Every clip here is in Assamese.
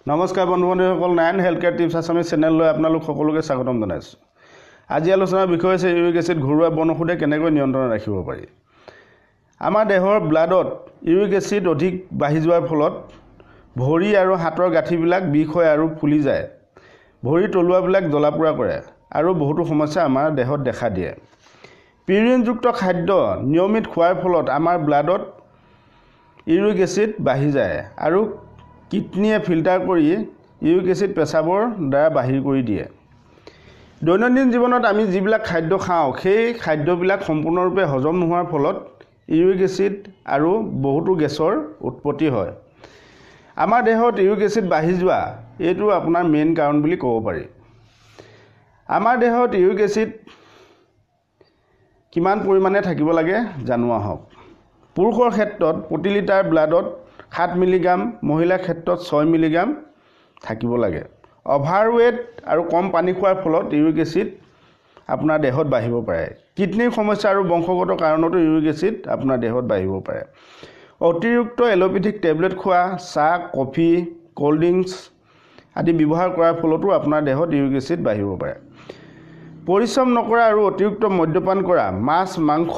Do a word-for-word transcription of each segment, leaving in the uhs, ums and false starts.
নমস্কাৰ বন্ধু-বান্ধৱীসকল, nine health care tips Assamese চেনেললৈ আপোনালোক সকলোকে স্বাগতম জনাইছোঁ। আজি আলোচনাৰ বিষয় হৈছে ইউৰিক এচিড ঘৰুৱা বনৌষধে কেনেকৈ নিয়ন্ত্ৰণত ৰাখিব পাৰি। আমাৰ দেহৰ ব্লাডত ইউৰিক এচিড অধিক বাঢ়ি যোৱাৰ ফলত ভৰি আৰু হাতৰ গাঁঠিবিলাক বিষ হয় আৰু ফুলি যায়। ভৰিৰ তলুৱাবিলাক জ্বলা-পোৰা কৰে আৰু বহুতো সমস্যা আমাৰ দেহত দেখা দিয়ে। পিউৰিনযুক্ত খাদ্য নিয়মিত খোৱাৰ ফলত আমাৰ ব্লাডত ইউৰিক এচিড বাঢ়ি যায় আৰু কিডনীয়ে ফিল্টাৰ কৰি ইউৰিক এচিড পেচাবৰ দ্বাৰা বাহিৰ কৰি দিয়ে। দৈনন্দিন জীৱনত আমি যিবিলাক খাদ্য খাওঁ সেই খাদ্যবিলাক সম্পূৰ্ণৰূপে হজম নোহোৱাৰ ফলত ইউৰিক এচিড আৰু বহুতো গেছৰ উৎপত্তি হয়। আমাৰ দেহত ইউৰিক এচিড বাঢ়ি যোৱা এইটো আপোনাৰ মেইন কাৰণ বুলি ক'ব পাৰি। আমাৰ দেহত ইউৰিক এচিড কিমান পৰিমাণে থাকিব লাগে জানো আহক। পুৰুষৰ ক্ষেত্ৰত প্ৰতি লিটাৰ ব্লাডত সাত মিলিগ্ৰাম, মহিলাৰ ক্ষেত্ৰত ছয় মিলিগ্ৰাম থাকিব লাগে। অভাৰৱেট আৰু কম পানী খোৱাৰ ফলত ইউৰিক এচিড আপোনাৰ দেহত বাঢ়িব পাৰে। কিডনীৰ সমস্যা আৰু বংশগত কাৰণতো ইউৰিক এচিড আপোনাৰ দেহত বাঢ়িব পাৰে। অতিৰিক্ত এলোপেথিক টেবলেট খোৱা, চাহ, কফি, ক'ল্ড ড্ৰিংকছ আদি ব্যৱহাৰ কৰাৰ ফলতো আপোনাৰ দেহত ইউৰিক এচিড বাঢ়িব পাৰে। পৰিশ্ৰম নকৰা আৰু অতিৰিক্ত মদ্যপান কৰা, মাছ, মাংস,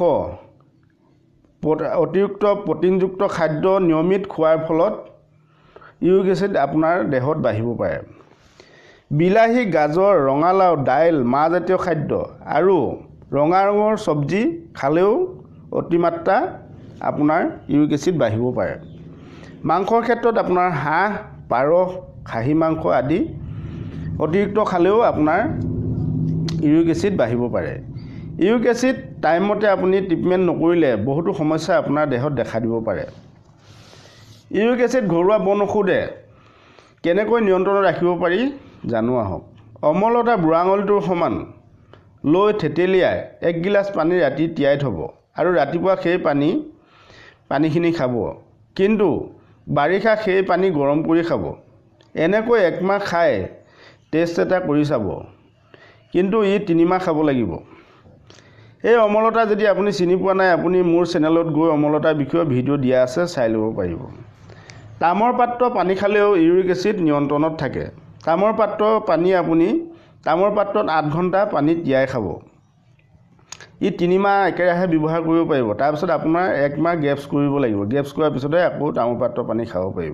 অতিৰিক্ত প্ৰটিনযুক্ত খাদ্য নিয়মিত খোৱাৰ ফলত ইউৰিক এচিড আপোনাৰ দেহত বাঢ়িব পাৰে। বিলাহী, গাজৰ, ৰঙালাও, দাইল, মাহজাতীয় খাদ্য আৰু ৰঙা ৰঙৰ চব্জি খালেও অতিমাত্ৰা আপোনাৰ ইউৰিক এচিড বাঢ়িব পাৰে। মাংসৰ ক্ষেত্ৰত আপোনাৰ হাঁহ, পাৰ, খাহী মাংস আদি অতিৰিক্ত খালেও আপোনাৰ ইউৰিক এচিড বাঢ়িব পাৰে। ইউৰিক এচিড টাইমমতে আপুনি ট্ৰিটমেণ্ট নকৰিলে বহুতো সমস্যা আপোনাৰ দেহত দেখা দিব পাৰে। ইউৰিক এচিড ঘৰুৱা বনৌষধে কেনেকৈ নিয়ন্ত্ৰণত ৰাখিব পাৰি জানো আহক। অমলতা বুঢ়া আঙুলিটোৰ সমান লৈ থেতেলিয়াই এক গিলাচ পানী ৰাতি তিয়াই থ'ব আৰু ৰাতিপুৱা সেই পানী পানীখিনি খাব। কিন্তু বাৰিষা সেই পানী গৰম কৰি খাব। এনেকৈ একমাহ খাই টেষ্ট এটা কৰি চাব, কিন্তু ই তিনিমাহ খাব লাগিব। এই অমলতা যদি আপুনি চিনি পোৱা নাই, আপুনি মোৰ চেনেলত গৈ অমলতাৰ বিষয়ে ভিডিঅ' দিয়া আছে, চাই ল'ব পাৰিব। তামৰ পাত্ৰ পানী খালেও ইউৰিক এচিড নিয়ন্ত্ৰণত থাকে। তামৰ পাত্ৰ পানী আপুনি তামৰ পাত্ৰত আঠ ঘণ্টা পানী তিয়াই খাব। ই তিনিমাহ একেৰাহে ব্যৱহাৰ কৰিব পাৰিব। তাৰপিছত আপোনাৰ একমাহ গেপছ কৰিব লাগিব। গেপছ কৰাৰ পিছতহে আকৌ তামৰ পাত্ৰ পানী খাব পাৰিব।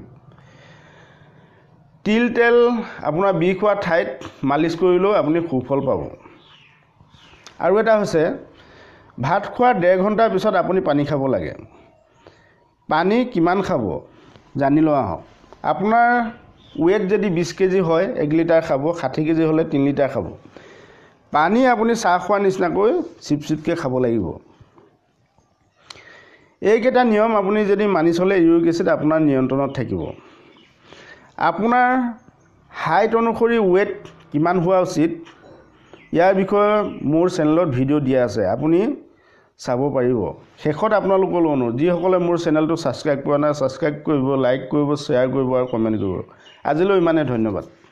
তিল তেল আপোনাৰ বিষ হোৱা ঠাইত মালিচ কৰিলেও আপুনি সুফল পাব। আৰু এটা হৈছে ভাত খোৱাৰ ডেৰ ঘণ্টাৰ পিছত আপুনি পানী খাব লাগে। পানী কিমান খাব জানি লোৱা আহক। আপোনাৰ ৱেট যদি বিছ কেজি হয় এক লিটাৰ খাব, ষাঠি কেজি হ'লে তিনি লিটাৰ খাব। পানী আপুনি চাহ খোৱাৰ নিচিনাকৈ চিপ চিপকৈ খাব লাগিব। এইকেইটা নিয়ম আপুনি যদি মানি চলে ইউৰিক এচিড আপোনাৰ নিয়ন্ত্ৰণত থাকিব। আপোনাৰ হাইট অনুসৰি ৱেট কিমান হোৱা উচিত ইয়াৰ বিষয়ে মোৰ চেনেলত ভিডিঅ' দিয়া আছে, আপুনি চাব পাৰিব। শেষত আপোনালোকলৈ অনুৰোধ, যিসকলে মোৰ চেনেলটো ছাবস্ক্ৰাইব কৰা নাই ছাবস্ক্ৰাইব কৰিব, লাইক কৰিব, শ্বেয়াৰ কৰিব আৰু কমেণ্ট কৰিব। আজিলৈ ইমানেই, ধন্যবাদ।